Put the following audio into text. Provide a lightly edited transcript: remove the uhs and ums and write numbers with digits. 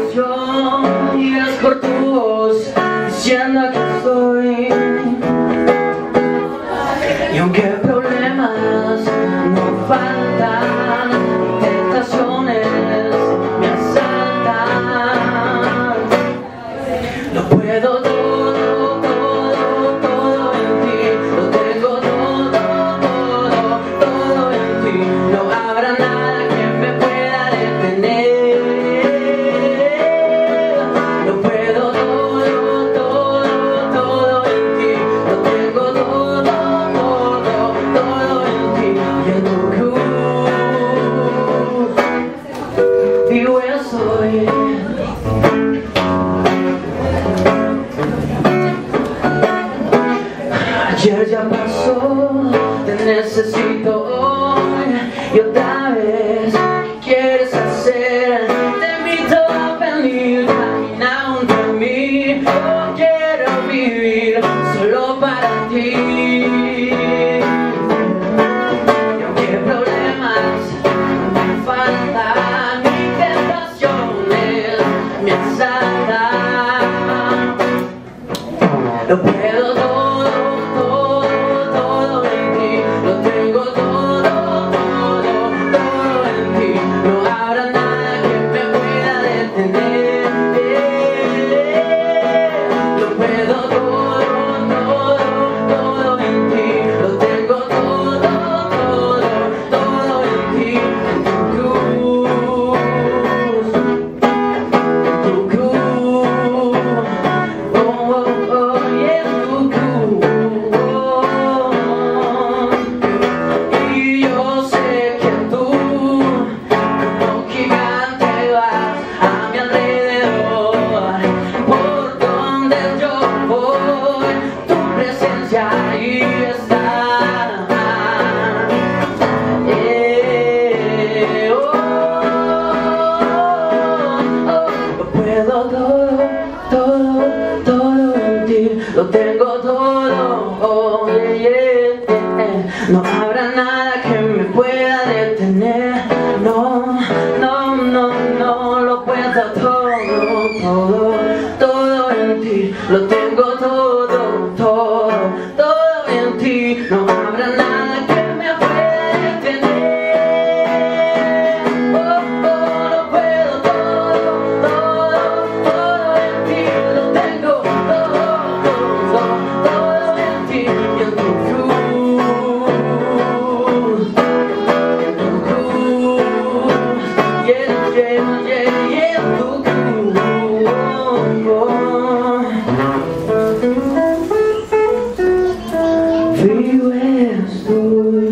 canción y es por tu voz diciendo que estoy. Y aunque problemas no faltan, tentaciones me asaltan, lo puedo todo, todo en ti, lo tengo todo, todo en ti, no habrá nada que me pueda detener, lo puedo todo en ti, lo tengo todo en ti, y en tu cruz vivo yo soy. Ayer ya pasó, te necesito hoy y otra vez. ¿Qué quieres hacer? Te invito a venir, camina junto a mí. Yo quiero vivir solo para ti. Y aunque problemas me faltan, mis tentaciones me asaltan, lo puedo todo en ti, lo tengo todo en ti, no habrá nada que me pueda detener, lo puedo todo en ti, lo tengo todo en ti, en tu cruz, y en tu cruz. Y yo sé que tú, como gigante, vas a mi alrededor. Por donde yo voy, tu presencia ahí está. Lo puedo todo en ti, lo tengo todo, no habrá nada que me pueda detener, no, lo puedo todo en ti, lo tengo todo en ti, no habrá nada que me pueda detener, lo puedo todo en ti, lo tengo todo en ti, y en tu cruz, y en tu cruz, vives tú.